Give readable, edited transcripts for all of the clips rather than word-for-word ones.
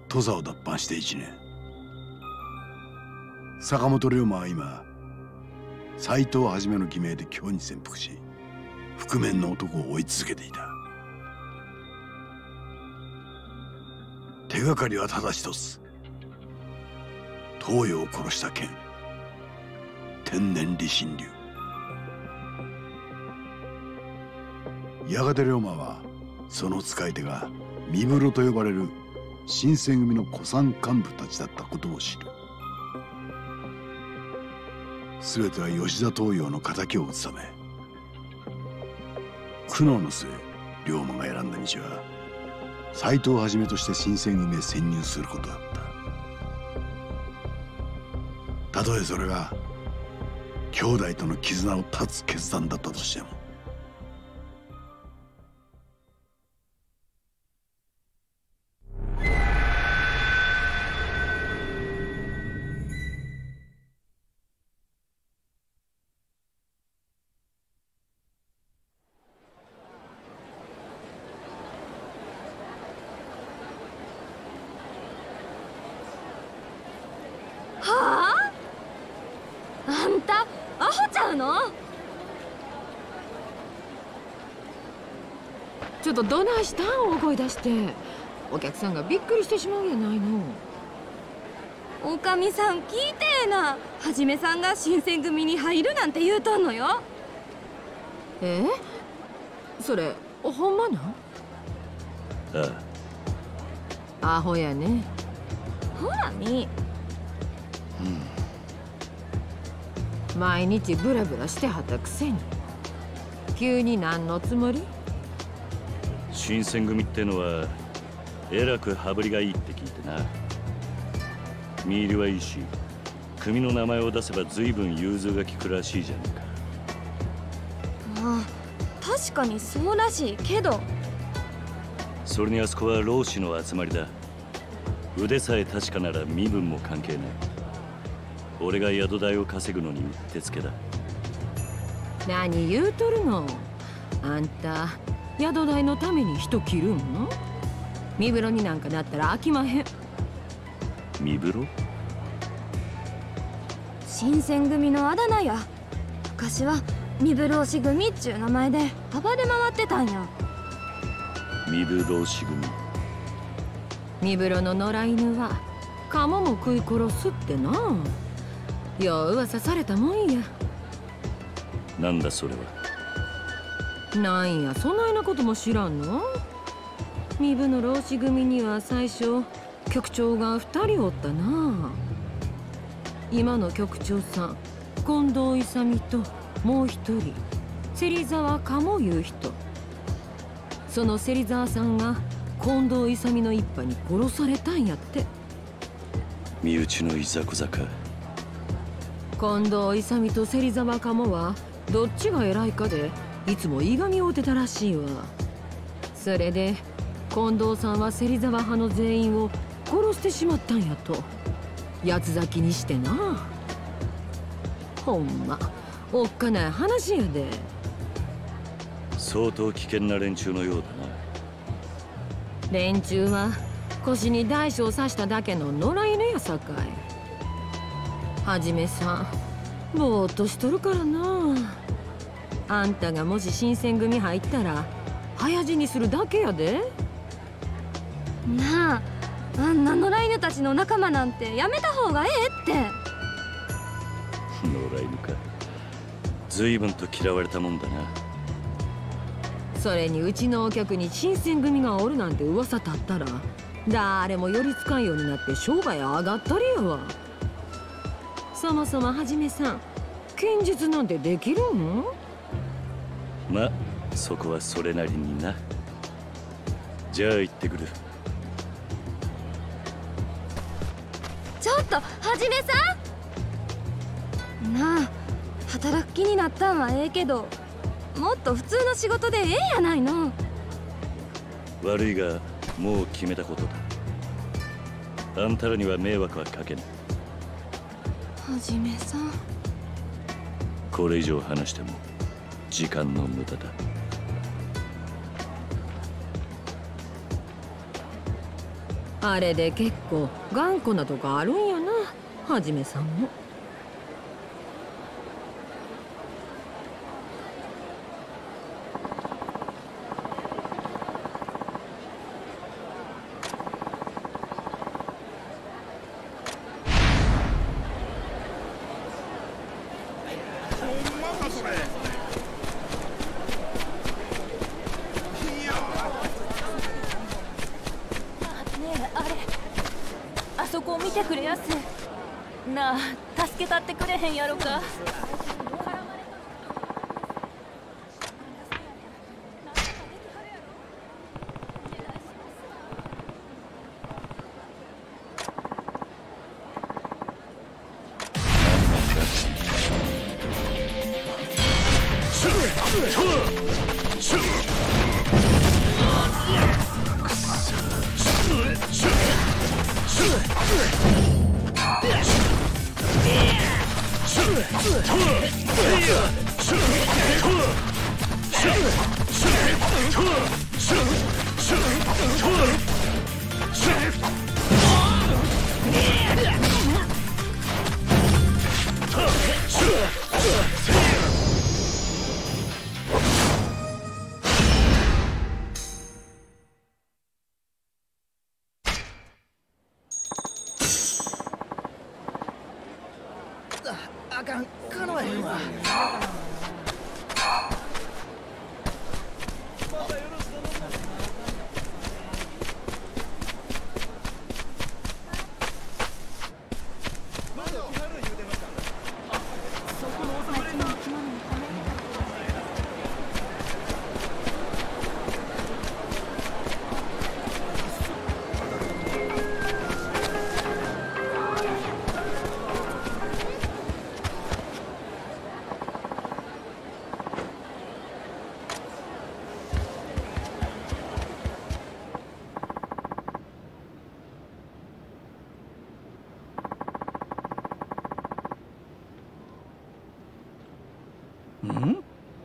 土佐を脱藩して1年。坂本龍馬は今斎藤はじめの偽名で京に潜伏し、覆面の男を追い続けていた。手がかりはただ一つ。東洋を殺した剣、天然理心流。やがて龍馬はその使い手が三風呂と呼ばれる新選組の古参幹部たちだったことを知る。全ては吉田東洋の敵を討つため。苦悩の末、龍馬が選んだ道は斎藤をはじめとして新選組へ潜入することだった。たとえそれが兄弟との絆を断つ決断だったとしても。 ちょっとどないしたん？大声出してお客さんがびっくりしてしまうやないの。 おかみさん聞いてえな。はじめさんが新選組に入るなんて言うとんのよ。 それほんまなん？ ああ。アホやね。 ほらみ。 毎日ブラブラしてはったくせに急に何のつもり？ 新選組ってのはえらく羽振りがいいって聞いてな。見入りはいいし、組の名前を出せば随分融通が利くらしいじゃねえか。 ああ、確かにそうらしいけど。 それにあそこは老子の集まりだ。腕さえ確かなら身分も関係ない。俺が宿代を稼ぐのにうってつけだ。 何言うとるの？あんた宿代のために人切るんの？身風呂になんかなったら飽きまへん。 身風呂？ 新選組のあだ名や。昔は身風呂し組っちゅう名前で暴れ回ってたんや。 身風呂し組。 身風呂の野良犬はカモも食い殺すってな。よう噂されたもんや。 なんだそれは。 なんや、そないなことも知らんの？身分の浪士組には最初局長が2人おったな。今の局長さん近藤勇ともう一人芹沢鴨いう人。その芹沢さんが近藤勇の一派に殺されたんやって。 身内のいざこざか。 近藤勇と芹沢鴨はどっちが偉いかでいつもいがみ合うてたらしいわ。それで近藤さんは芹沢派の全員を殺してしまったんやと八つ咲きにしてな。ほんまおっかない話やで。 相当危険な連中のようだな。 連中は腰に大小刺しただけの野良犬やさかい。はじめさんぼーっとしとるからな。あんたがもし新選組入ったら早死にするだけやで。 なあ、あんな野良犬たちの仲間なんてやめた方がええって。 野良犬か。随分と嫌われたもんだな。 それにうちのお客に新選組がおるなんて噂立ったら誰も寄りつかんようになって商売上がったりやわ。そもそもはじめさん剣術なんてできるん？ ま、そこはそれなりにな。じゃあ行ってくる。 ちょっとはじめさん。なあ、働く気になったんはええけどもっと普通の仕事でええやないの。 悪いがもう決めたことだ。あんたらには迷惑はかけない。 はじめさん。 これ以上話しても時間の無駄だ。 あれで結構頑固なとこあるんやな、はじめさんも。 そこを見てくれやす。なあ、助けたってくれへんやろか。 あかん、かなわへんわ。 ん？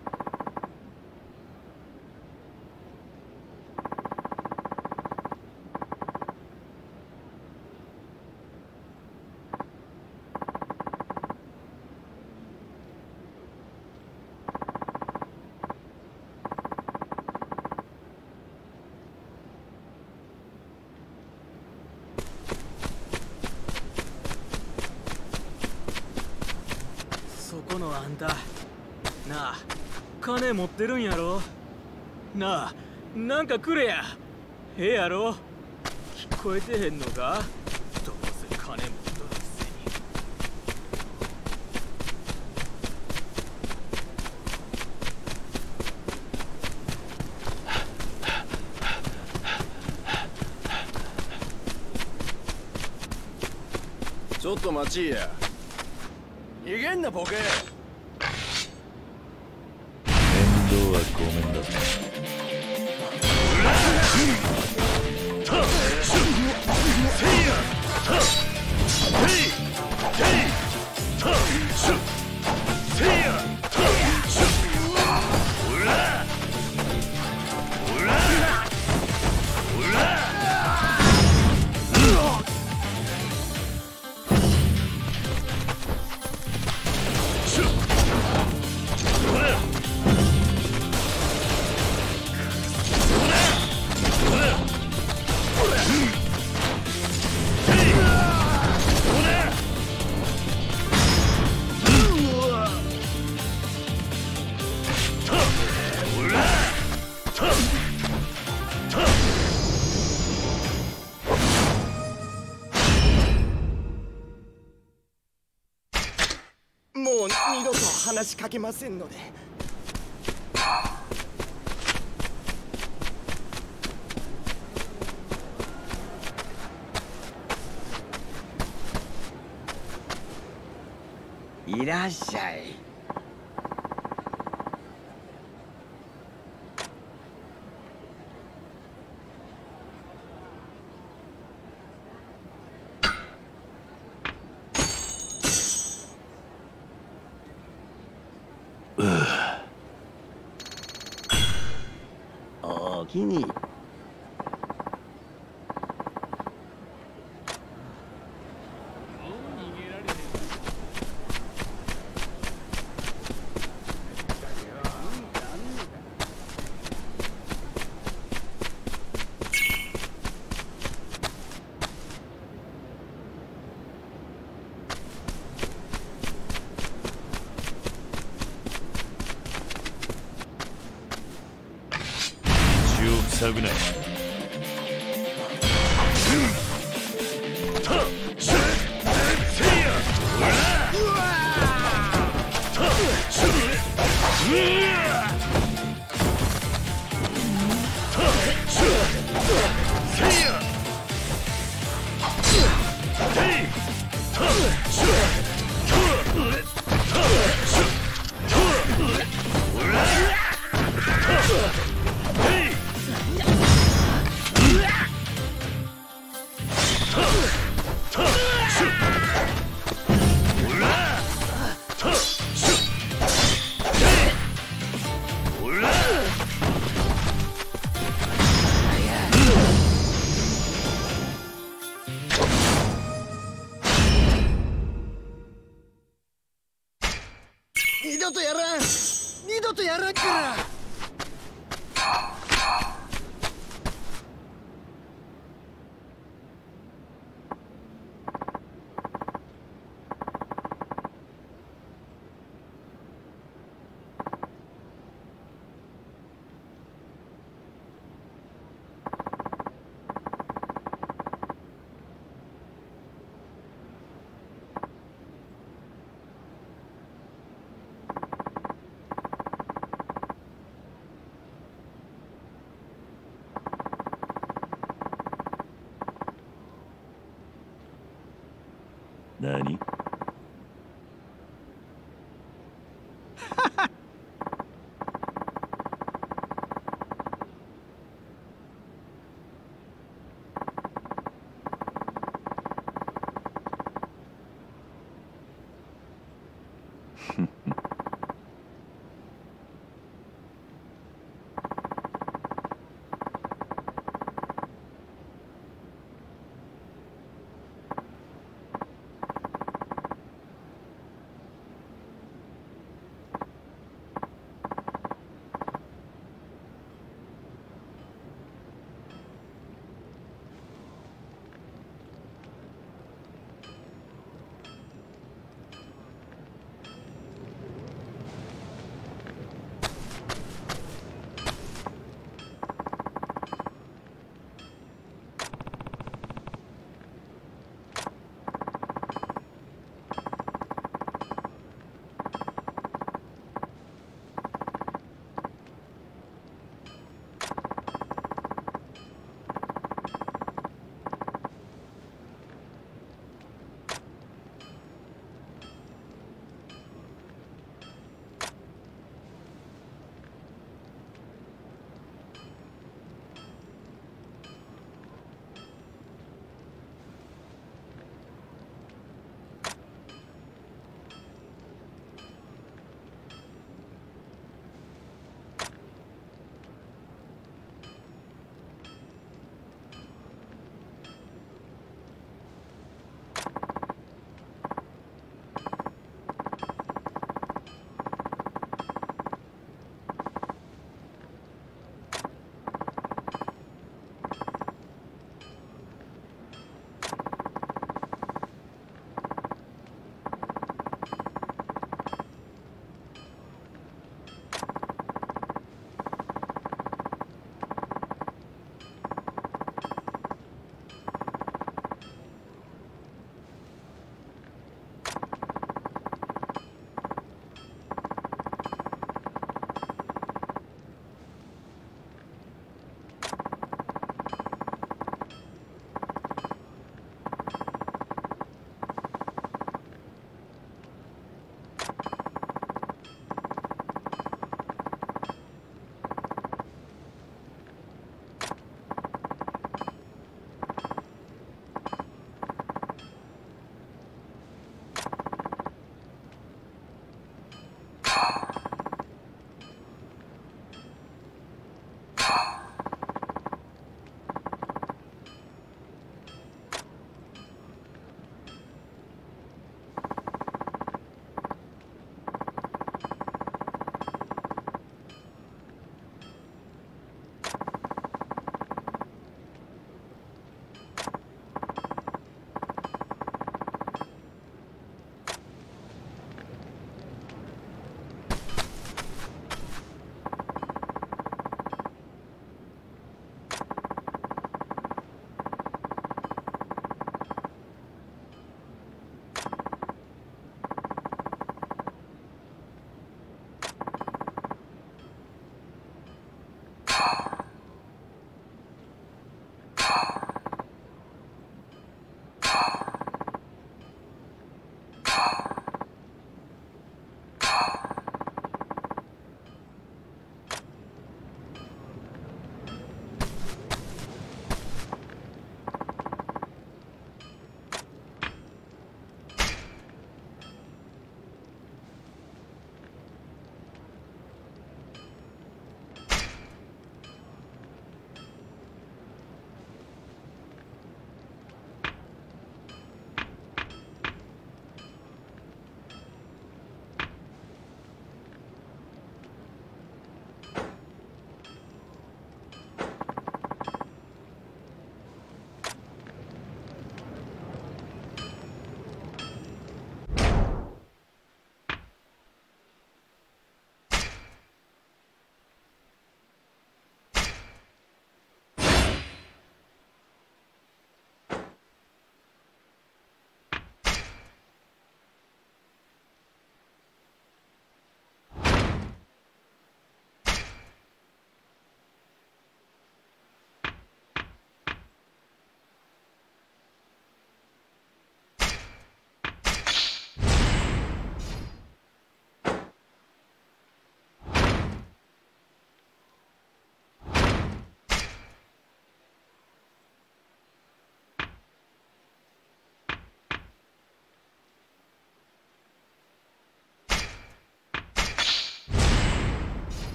そこのあんた、なあ、金持ってるんやろ。なあ、なんかくれや。ええやろ。聞こえてへんのか。どうせ金持っとるくせに。 ちょっと待ちや。逃げんなボケ。 面倒はごめんだぜ。 もう二度と話しかけませんので。いらっしゃい。おおきに。 急ぐな。 二度とやらん、二度とやらんから。 何？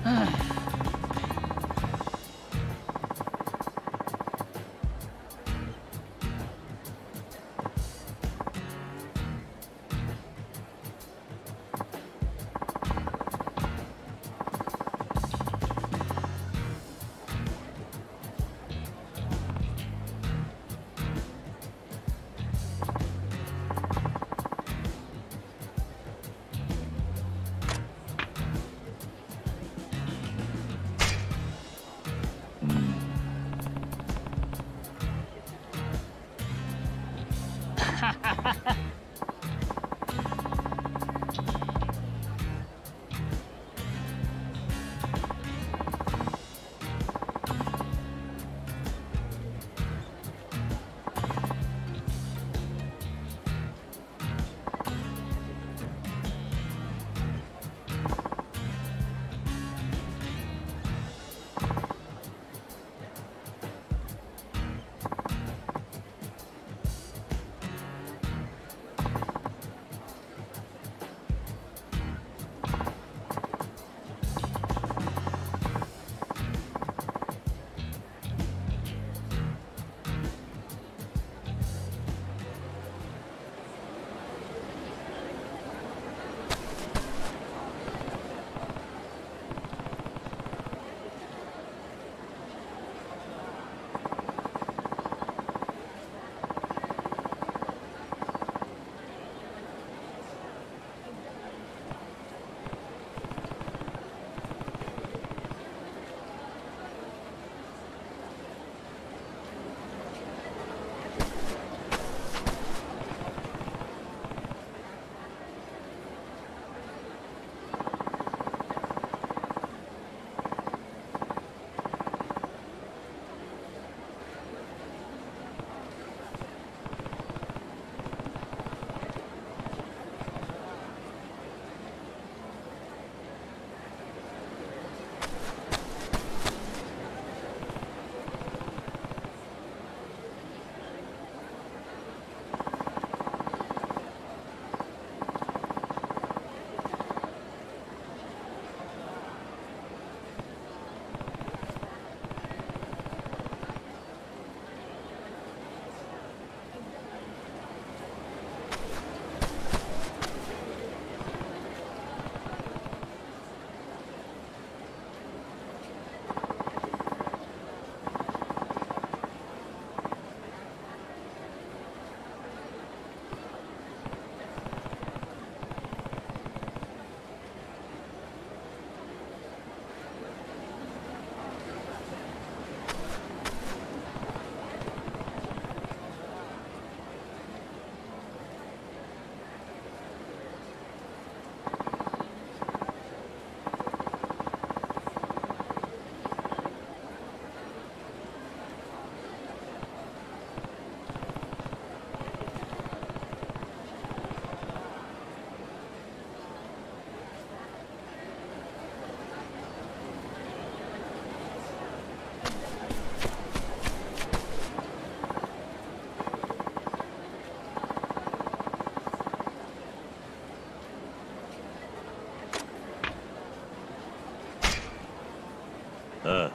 ああ。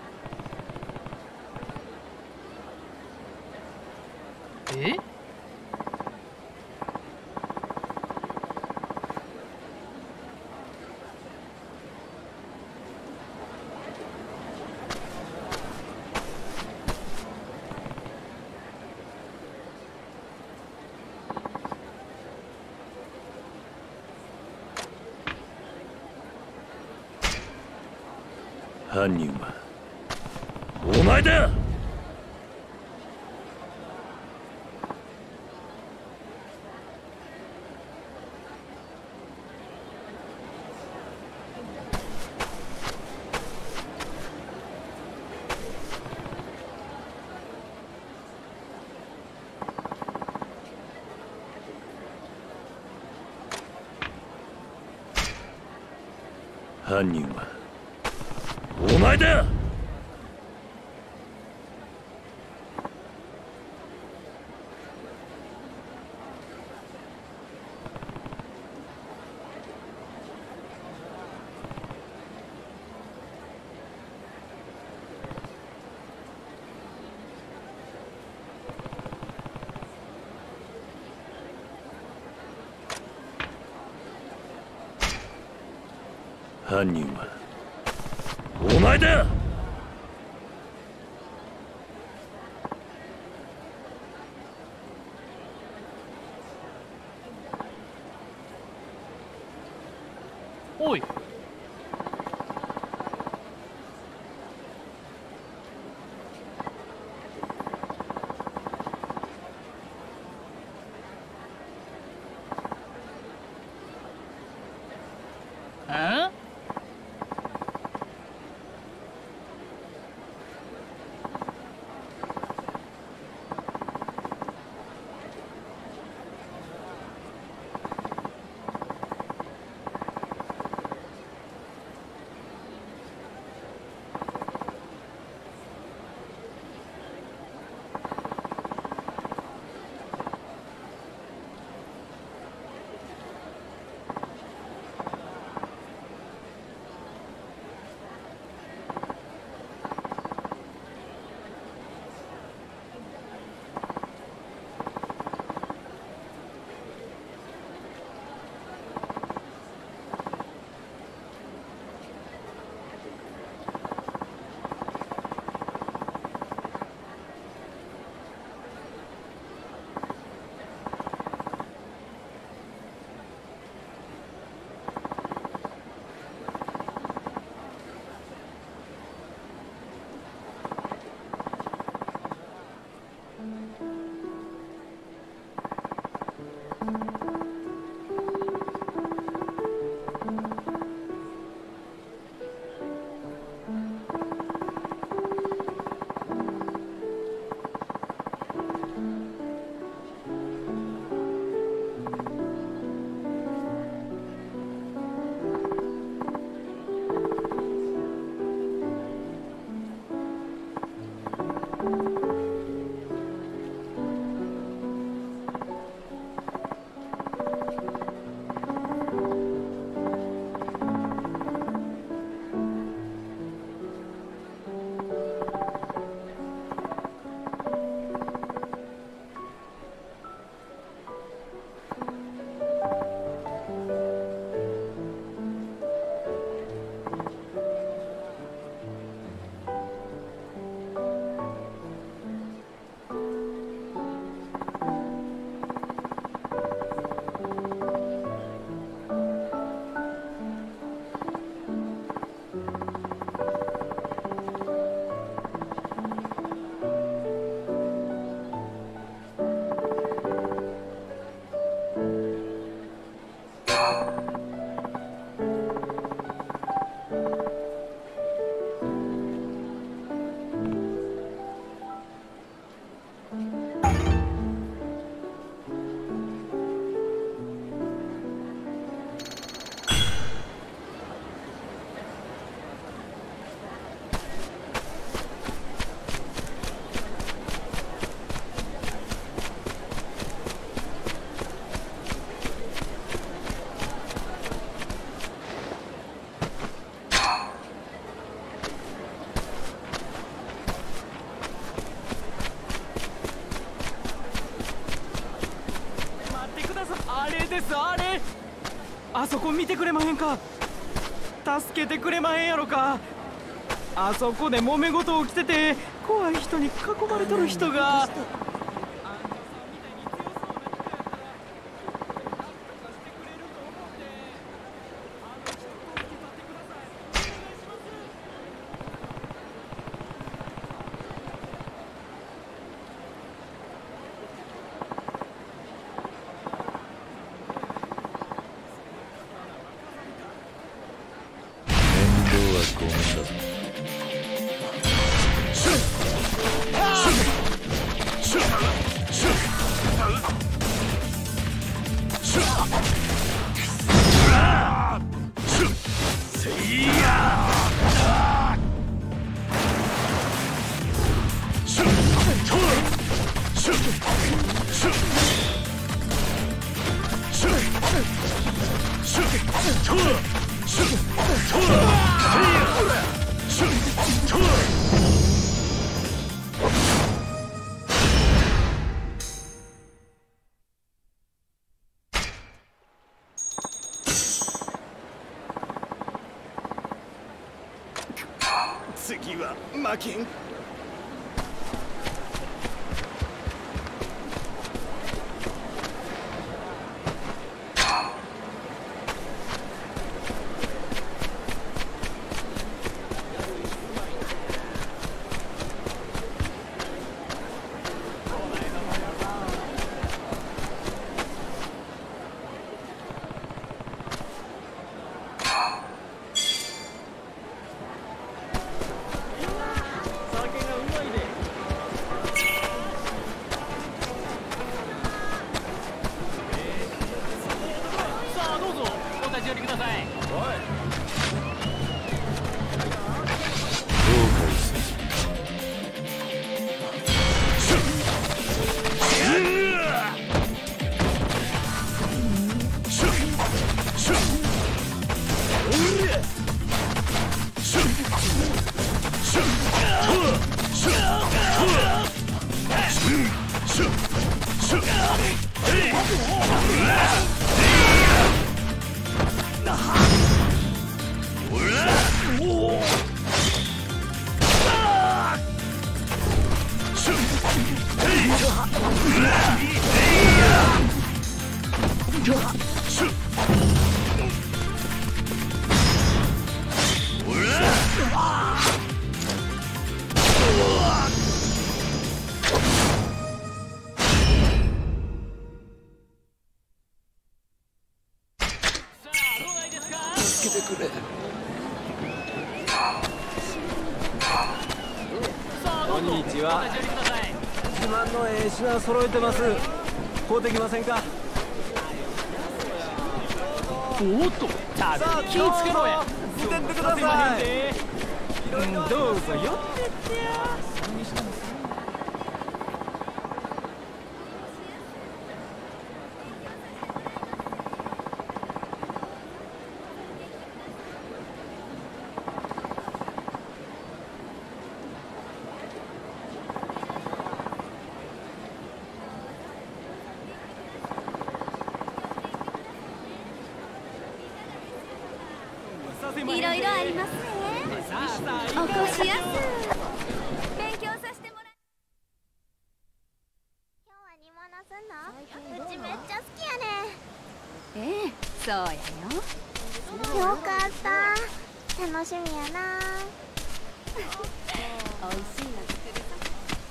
え？ 犯人はお前だ。犯人はお前だ。 犯人はお前だ。 おい。 あれあそこ見てくれまへんか。助けてくれまへんやろか。あそこで揉め事起きてて怖い人に囲まれとる人が。 次は負けん。 揃えてます。買うてきませんか。 おっと、さあ気をつけろや。 見てってください。どうぞ寄ってってや。 いろいろありますね。お越しやす。勉強させてもらう。今日は煮物すんの？うちめっちゃ好きやね。ええ、そうやよ。よかった。楽しみやな。おいしいの作るぞ。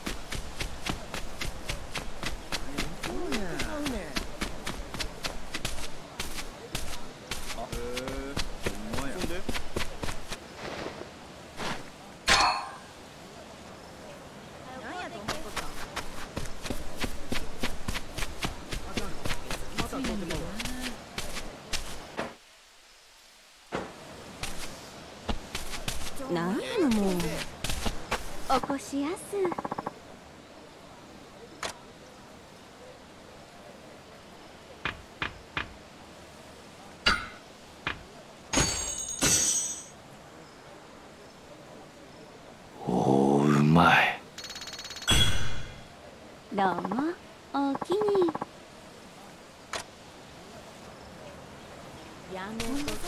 なんやのもう。お越しやす。 おー、うまい。 どうもおおきに。やめとさ。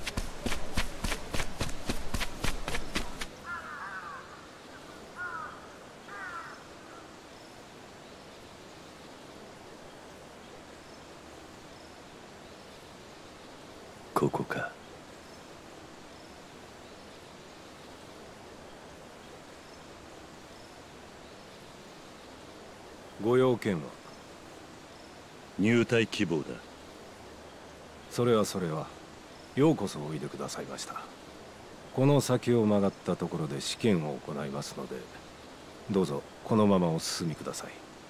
ここか。 ご用件は？ 入隊希望だ。 それはようこそおいでくださいました。この先を曲がったところで試験を行いますので、どうぞこのままお進みください。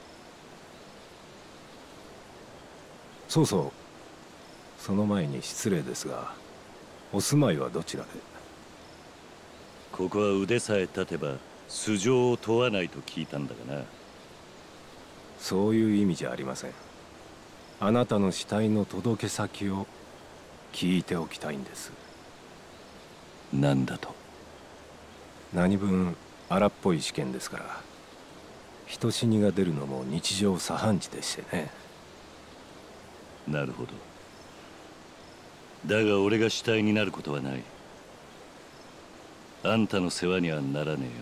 そうそう、その前に失礼ですが、お住まいはどちらで？ ここは腕さえ立てば素性を問わないと聞いたんだがな。 そういう意味じゃありません。あなたの死体の届け先を聞いておきたいんです。 何だと？ 何分荒っぽい試験ですから、人死にが出るのも日常茶飯事でしてね。 なるほど。だが俺が死体になることはない。 あんたの世話にはならねえよ。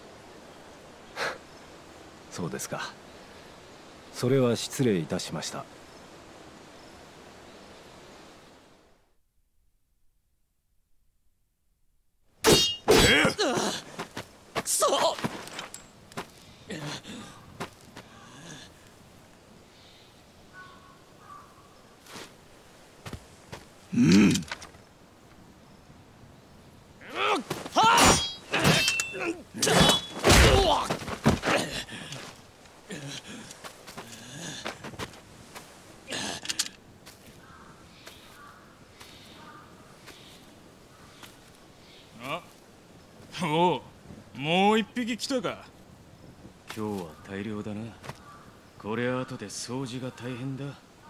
そうですか。それは失礼いたしました。 くそ！ うん。 おう、もう一匹来たか。今日は大量だな。これ後で掃除が大変だ。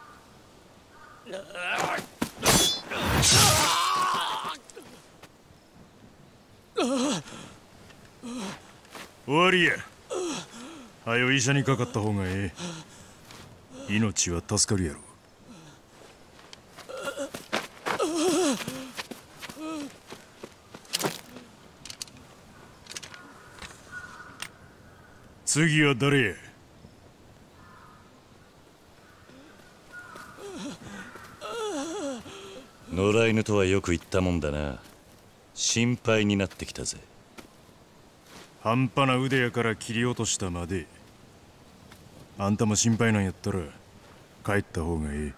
終わりや。はよ医者にかかった方がええ。命は助かるやろ。次は誰や？ 野良犬とはよく言ったもんだな。心配になってきたぜ。 半端な腕やから切り落としたまで。あんたも心配なんやったら帰った方がええ。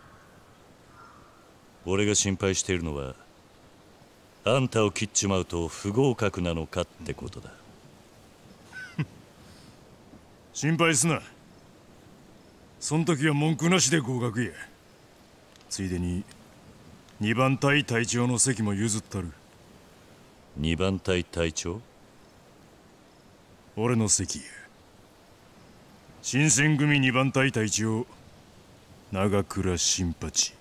俺が心配しているのは、あんたを切っちまうと不合格なのかってことだ。 心配すな。そん時は文句なしで合格や。ついでに2番隊隊長の席も譲ったる。 2番隊隊長？ 俺の席や。新選組2番隊隊長長倉新八。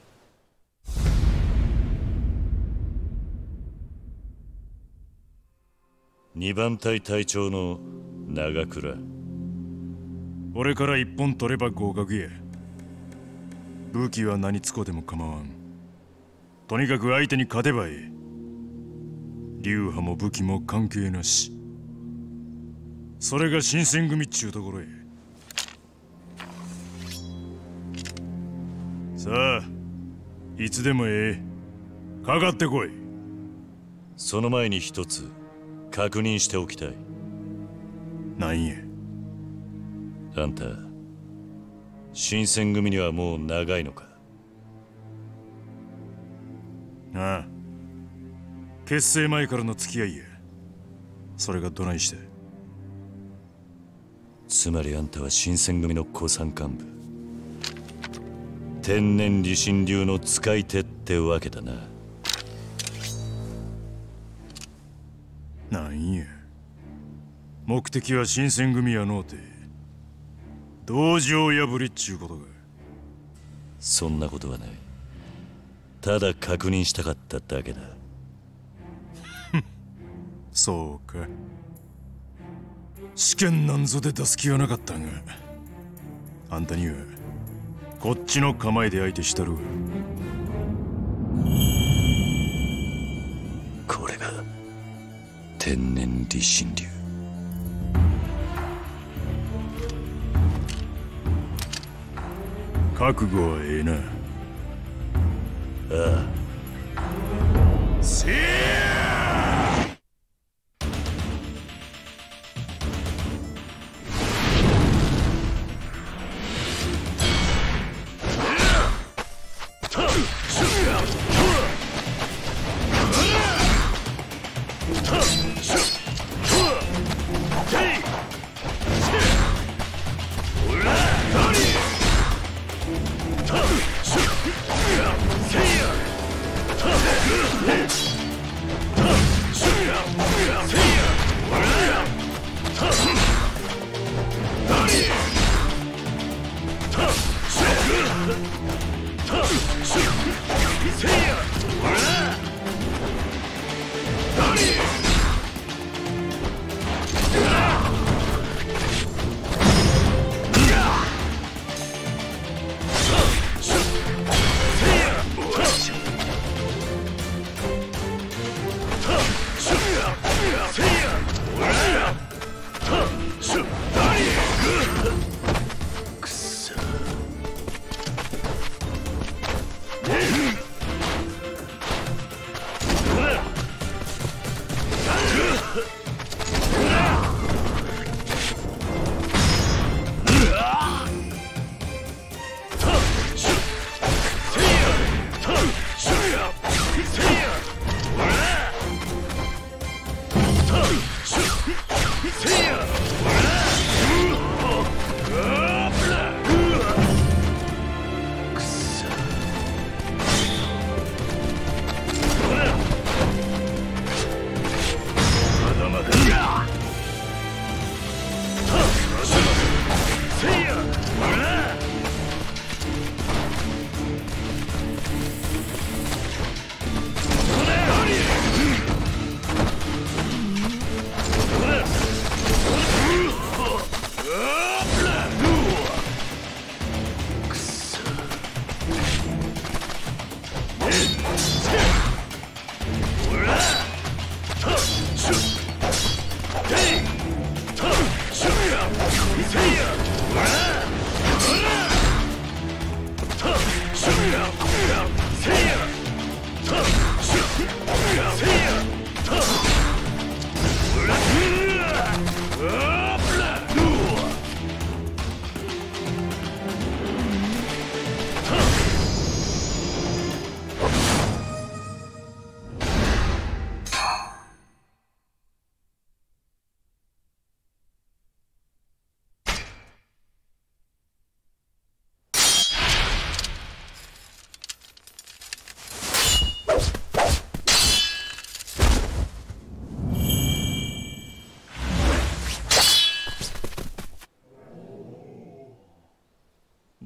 2番隊隊長の長倉。 俺から1本取れば合格や。武器は何つこでも構わん。とにかく相手に勝てばええ。流派も武器も関係なし。それが新選組っちゅうところへ。さあ、いつでもええ。かかってこい。 その前に一つ確認しておきたい。 なんや。 あんた、新選組にはもう長いのか？ ああ、結成前からの付き合いや。それがどないして。 つまりあんたは新選組の古参幹部、天然理心流の使い手ってわけだな。 なんや、目的は新選組やのうて道場破りっちゅうことか。 そんなことはない。ただ確認したかっただけだ。 そうか。試験なんぞで出す気はなかったが、あんたにはこっちの構えで相手したるわ。 これが天然理心流。 覚悟はええな。 ああ。 せや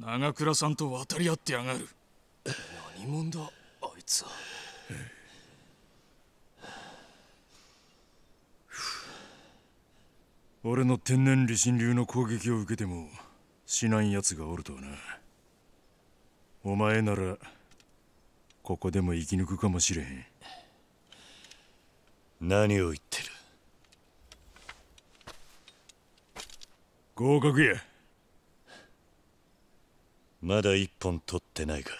長倉さんと渡り合ってやがる。 何者だあいつは。 俺の天然理心流の攻撃を受けても死なんやつがおるとはな。お前ならここでも生き抜くかもしれへん。 何を言ってる。 合格や。 まだ一本取ってないか。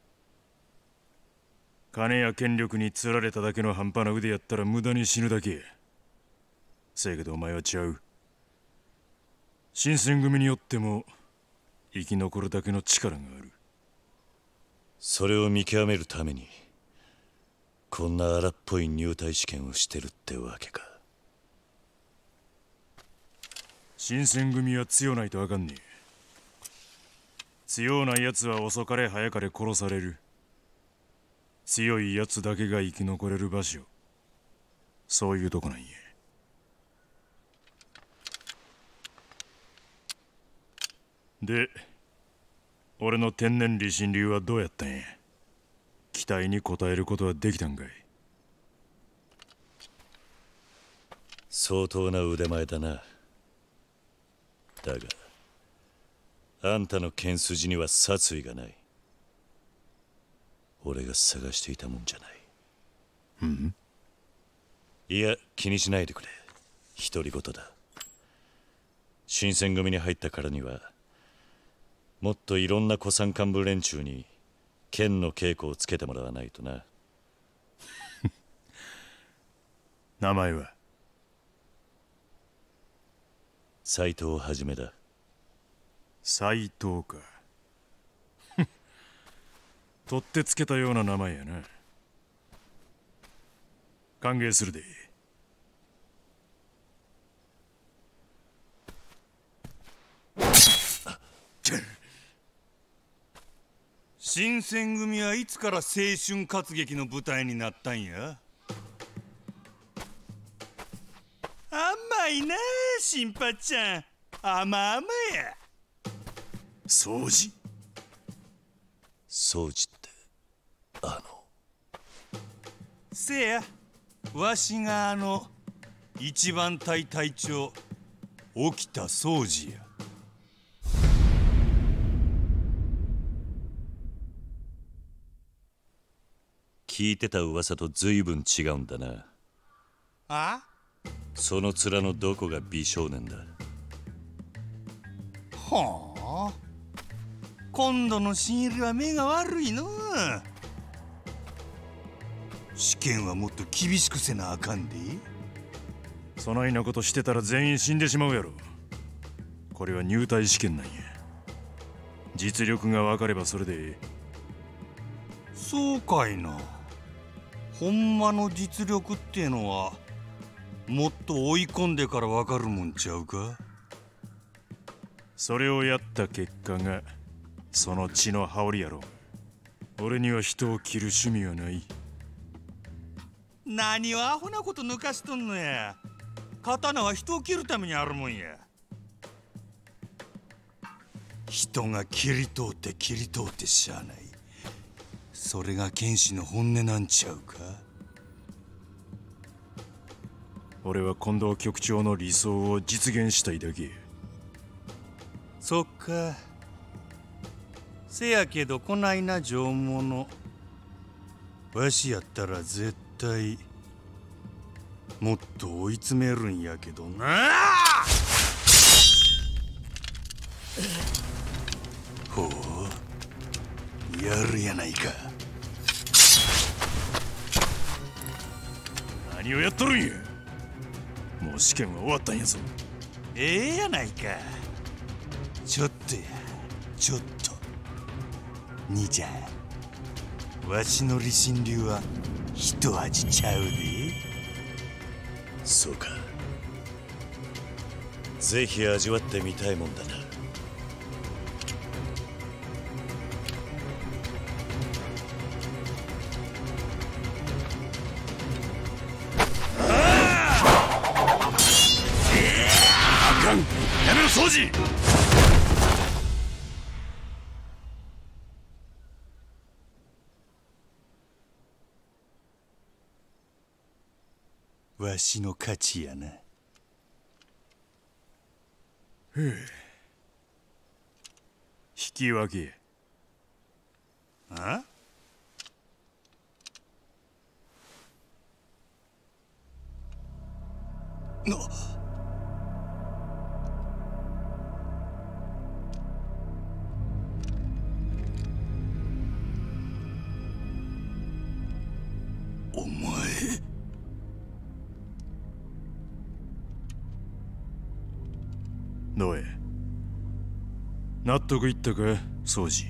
金や権力に釣られただけの半端な腕やったら無駄に死ぬだけや。せやけどお前は違う。新選組によっても生き残るだけの力がある。 それを見極めるためにこんな荒っぽい入隊試験をしてるってわけか。 新選組は強ないとあかんねえ。強ないやつは遅かれ早かれ殺される。強いやつだけが生き残れる場所、そういうとこなんや。で、俺の天然理心流はどうやったんや。期待に応えることはできたんかい。 相当な腕前だな。だがあんたの剣筋には殺意がない。俺が探していたもんじゃない。 うん？ いや、気にしないでくれ。独り言だ。新選組に入ったからにはもっといろんな古参幹部連中に剣の稽古をつけてもらわないとな。 名前は？ 斎藤はじめだ。 斎藤か。取ってつけたような名前やな。歓迎するで。 新選組はいつから青春活劇の舞台になったんや。甘いなあ、新八ちゃん。甘々や。 掃除？ 掃除ってせや、わしが一番隊隊長沖田総司や。 聞いてた噂と随分違うんだな。 あ？ その面のどこが美少年だ。 はあ、今度の新入りは目が悪いのう。試験はもっと厳しくせなあかんで。 そないなことしてたら全員死んでしまうやろ。これは入隊試験なんや。実力が分かればそれでええ。 そうかいな。ほんまの実力ってのはもっと追い込んでから分かるもんちゃうか。 それをやった結果がその血の羽織やろ。俺には人を切る趣味はない。 何をアホなこと抜かしとんのや。刀は人を切るためにあるもんや。人が切り通って切り通ってしゃあない。それが剣士の本音なんちゃうか。 俺は近藤局長の理想を実現したいだけ。 そっか。せやけどこないな上物。わしやったら絶対もっと追い詰めるんやけどな。ほう、やるやないか。 何をやっとるんや。もう試験は終わったんやぞ。 ええやないか。ちょっとや、ちょっと。兄ちゃん、わしの理心流は一味ちゃうで。 そうか。ぜひ味わってみたいもんだな。 あかん、やめろ掃除。 わしの勝ちやな。 引き分け。 あ？お前。 どうや、納得いったか、宗司。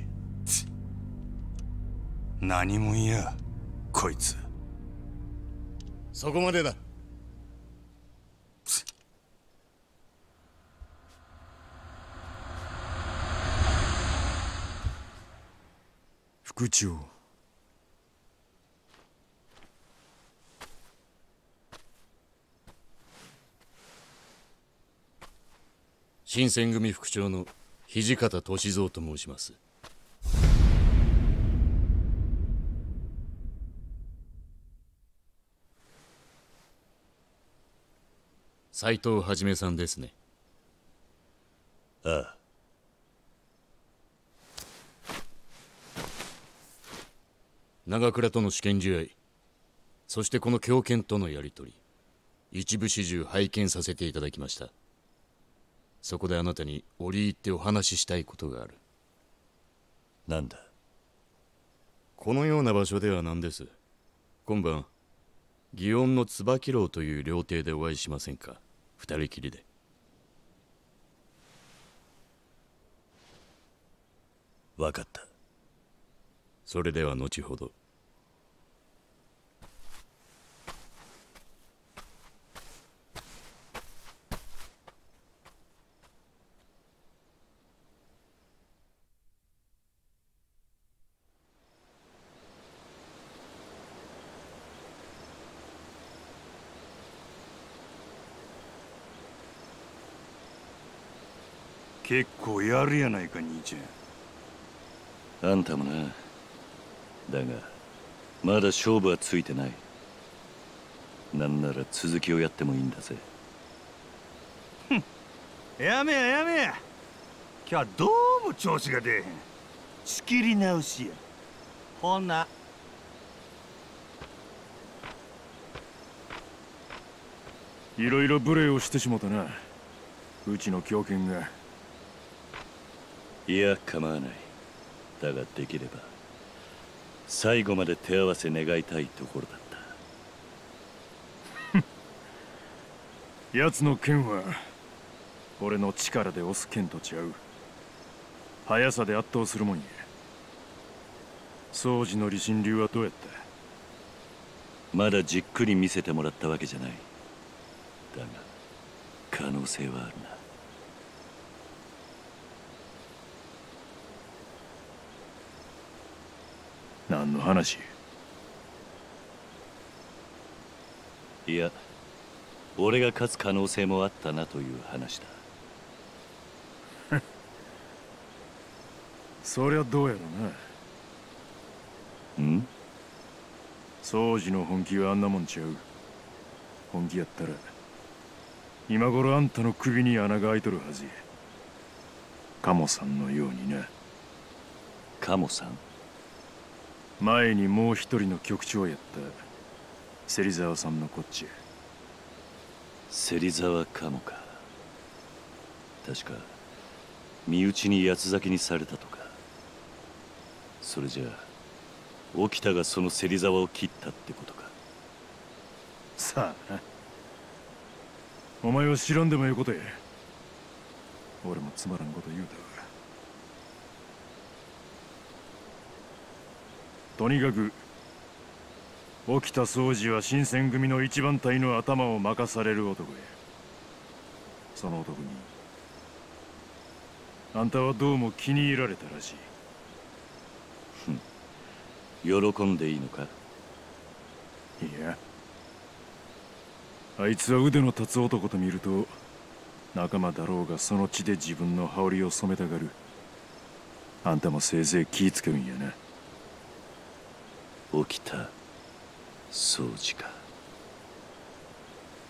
何もんやこいつ。 そこまでだ。 副長。 新選組副長の土方歳三と申します。斎藤一さんですね。 ああ。 長倉との試験試合、そしてこの狂犬とのやり取り、一部始終拝見させていただきました。そこであなたに折り入ってお話ししたいことがある。 なんだ？ このような場所ではなんです。今晩祇園の椿楼という料亭でお会いしませんか？二人きりで。 分かった。 それでは後ほど。 結構やるやないか兄ちゃん。 あんたもな。だがまだ勝負はついてない。なんなら続きをやってもいいんだぜ。 やめや今日はどうも調子が出えへん。仕切り直しや。ほな。 いろいろ無礼をしてしもたな、うちの狂犬が。 いや構わない。だができれば最後まで手合わせ願いたいところだった。 奴の剣は俺の力で押す剣と違う。速さで圧倒するもんや。宗司の理心流はどうやった？ まだじっくり見せてもらったわけじゃない。だが可能性はあるな。 何の話？ いや、俺が勝つ可能性もあったなという話だ。 そりゃどうやろな。 ん？ 宗司の本気はあんなもんちゃう。本気やったら今頃あんたの首に穴が開いとるはずや。鴨さんのようにな。 鴨さん？ 前にもう一人の局長やった芹沢さんのこっちや。 芹沢鴨か。確か身内に八つ裂きにされたとか。それじゃあ沖田がその芹沢を切ったってことか。 さあな。お前は知らんでもよいことや。俺もつまらんこと言うたわ。とにかく沖田総司は新選組の一番隊の頭を任される男や。その男にあんたはどうも気に入られたらしい。 喜んでいいのか？ いや、あいつは腕の立つ男と見ると仲間だろうがその血で自分の羽織を染めたがる。あんたもせいぜい気ぃつけるんやな。 沖田総司か。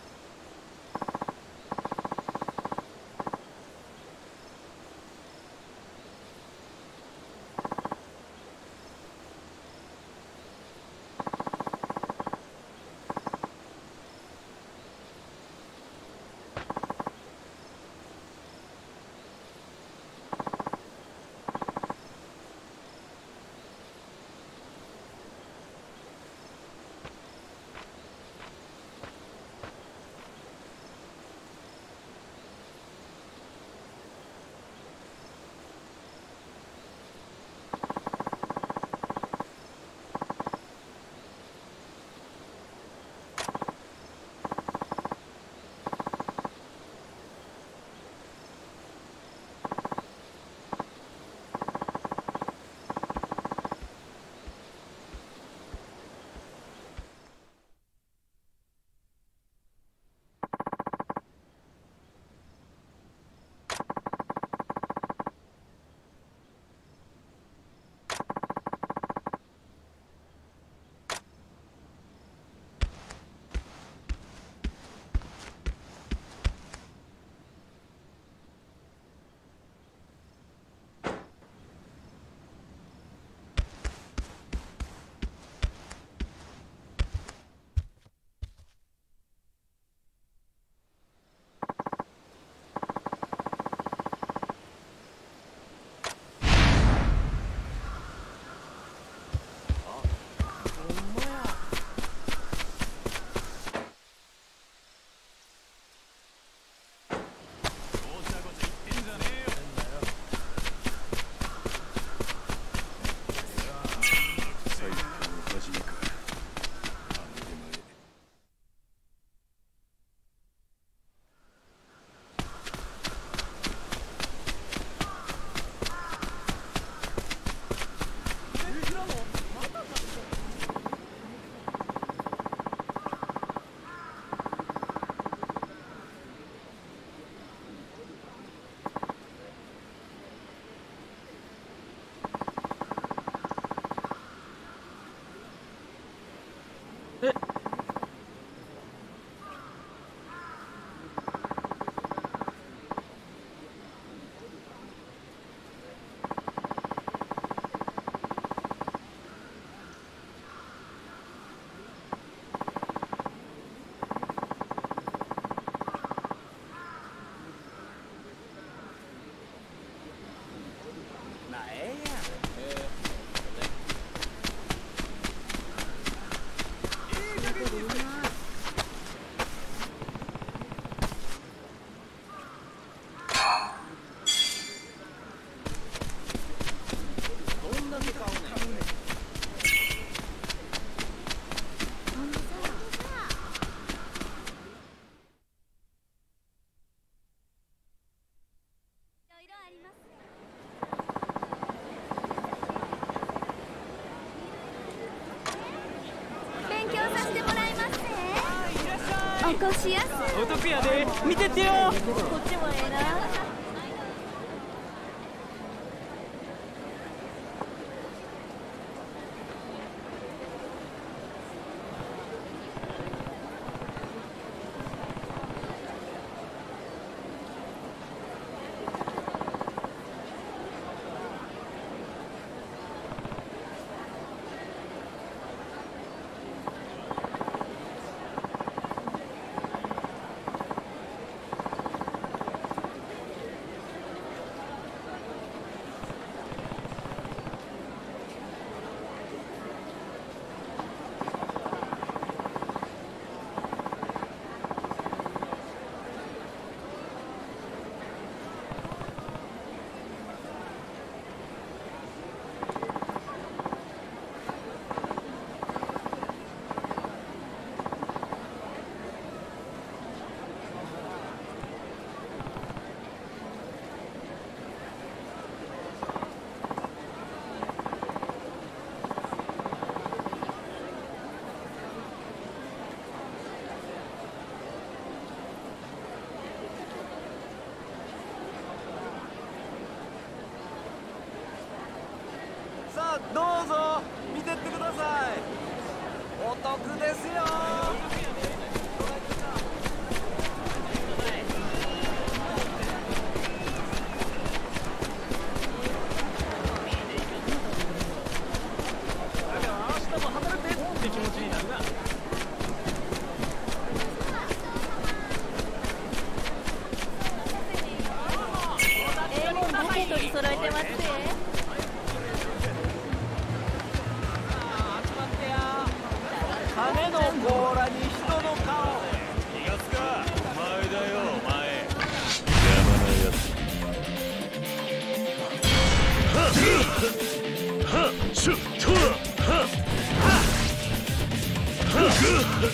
としやす。 お得やで、見てってよ。 こっちもええな。 さあどうぞ見てってください。お得ですよ。 明日も働くって気持ちになるな。 取り揃えてますね。 羽の甲羅に人の顔。 気がつか。お前だよ、お前。邪魔なやつ。はっシュッとはっはっシュッ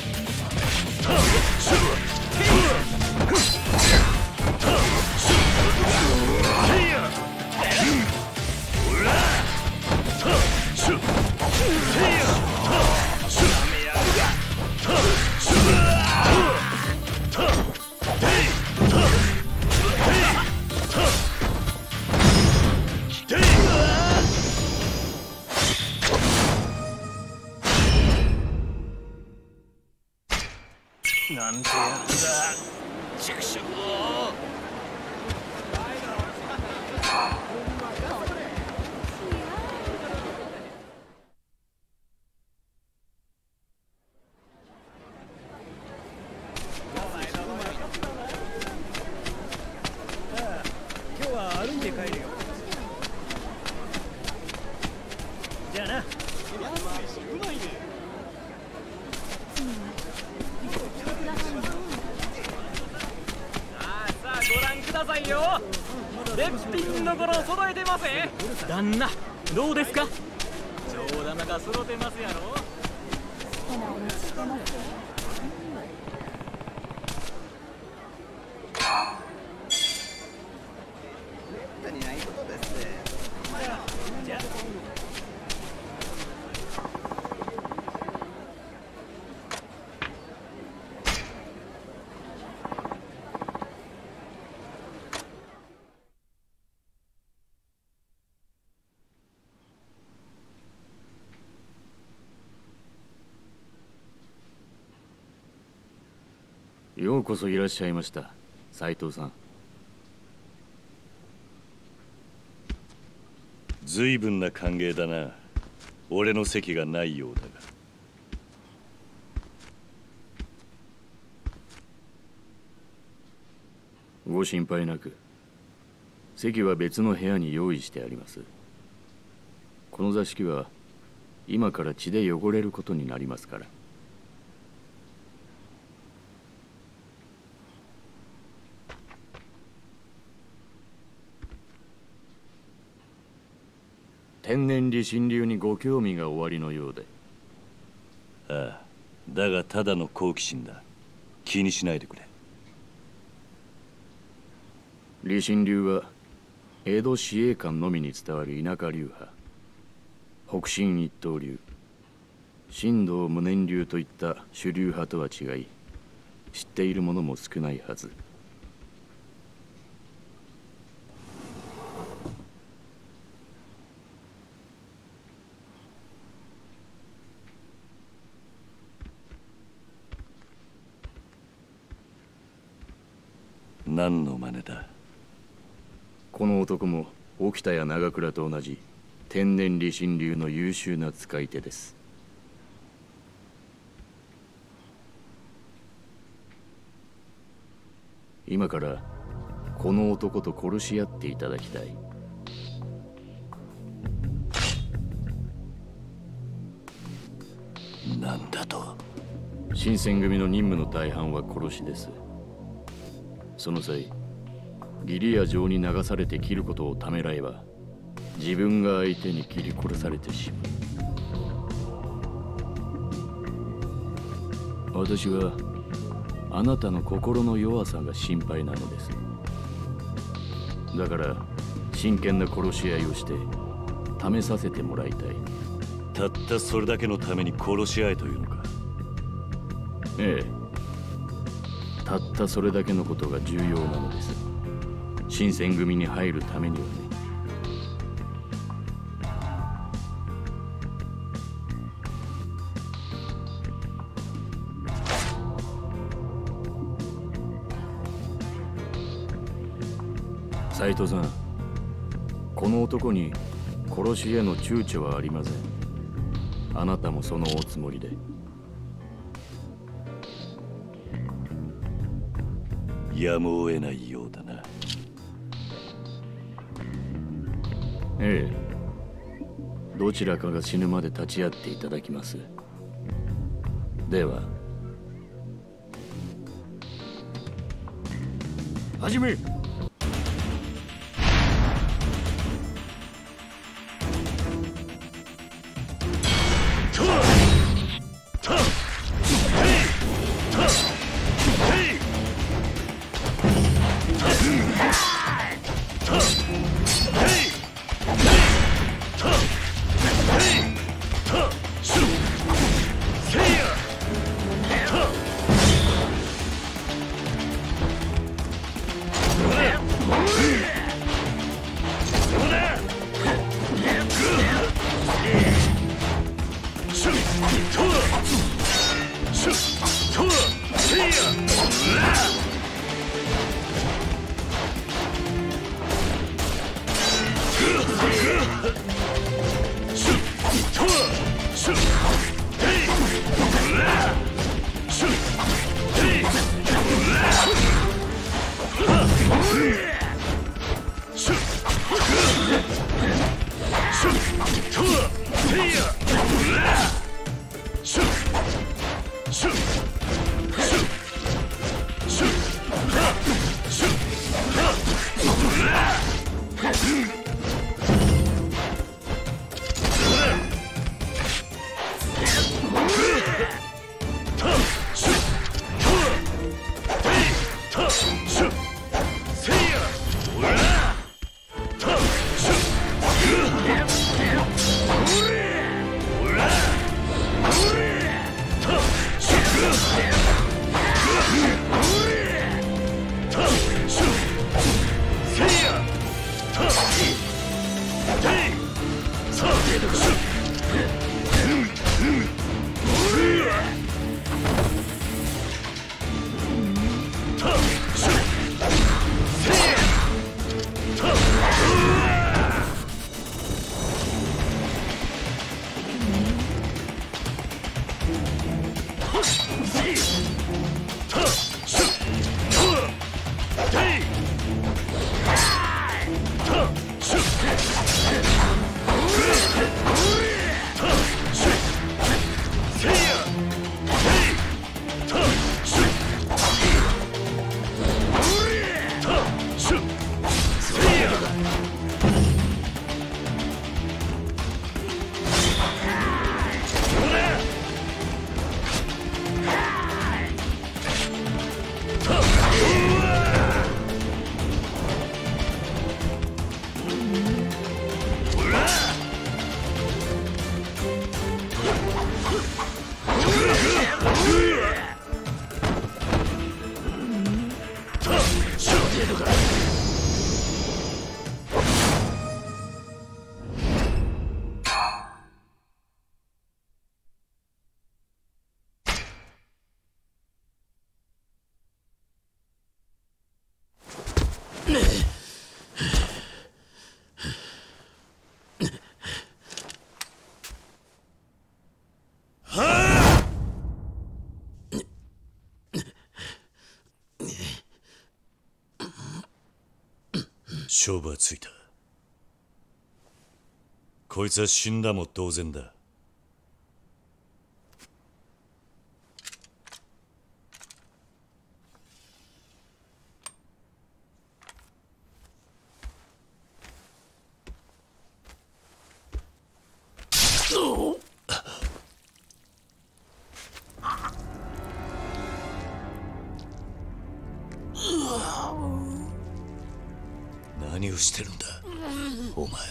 なんてやつだ。畜生。 今日は歩いて帰るよ。じゃあな。うまいね。さあご覧くださいよ。絶品の頃揃えてますね。旦那どうですか。上玉が揃ってますやろ。じゃあようこそいらっしゃいました、斉藤さん。 随分な歓迎だな。俺の席がないようだが。 ご心配なく。席は別の部屋に用意してあります。この座敷は今から血で汚れることになりますから。天然理心流にご興味がおありのようで。 ああ、だがただの好奇心だ。気にしないでくれ。 理心流は江戸市営館のみに伝わる田舎流派。北進一刀流、神道無念流といった主流派とは違い、 知っている者も少ないはず。何の真似だ。この男も沖田や長倉と同じ天然理心流の優秀な使い手です。今からこの男と殺し合っていただきたい。 なんだと。 新選組の任務の大半は殺しです。その際義理や情に流されて切ることをためらえば自分が相手に切り殺されてしまう。私はあなたの心の弱さが心配なのです。だから真剣な殺し合いをして試させてもらいたい。たったそれだけのために殺し合えというのか。ええ、たったそれだけのことが重要なのです。新選組に入るためにはね。斉藤さん、この男に殺しへの躊躇はありません。あなたもそのおつもりで。 やむを得ないようだな。 ええ、どちらかが死ぬまで立ち会っていただきます。では始め。 程度か。 勝負はついた。こいつは死んだも同然だ。何をしてるんだお前。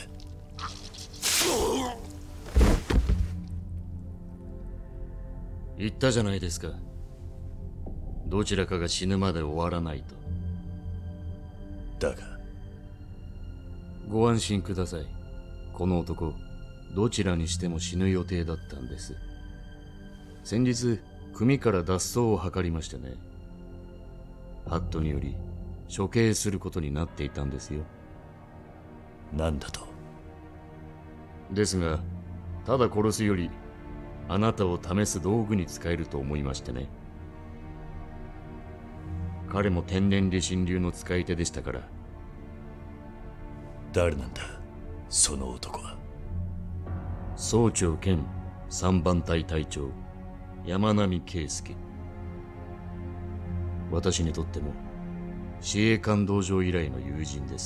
言ったじゃないですか、どちらかが死ぬまで終わらないと。だがご安心ください。この男どちらにしても死ぬ予定だったんです。先日組から脱走を図りましてね、ハットにより処刑することになっていたんですよ。 なんだと。 ですがただ殺すよりあなたを試す道具に使えると思いましてね。彼も天然理心流の使い手でしたから。 誰なんだその男は。 総長兼3番隊隊長山並圭介。私にとっても司令官道場以来の友人です。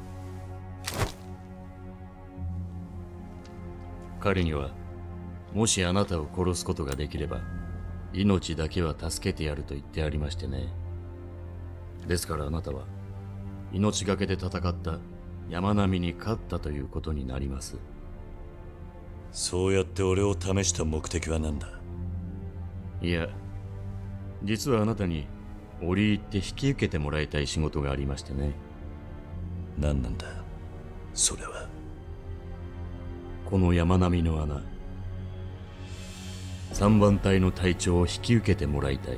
彼にはもしあなたを殺すことができれば命だけは助けてやると言ってありましてね。ですからあなたは命がけで戦った山並に勝ったということになります。 そうやって俺を試した目的は何だ。 いや、実はあなたに折り入って引き受けてもらいたい仕事がありましてね。 何なんだそれは。 この山並みの穴、3番隊の隊長を引き受けてもらいたい。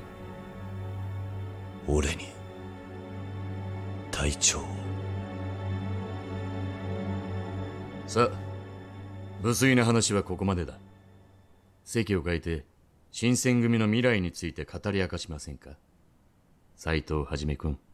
俺に隊長を。 さあ、無粋な話はここまでだ。席を変えて新選組の未来について語り明かしませんか、斉藤はじめ君。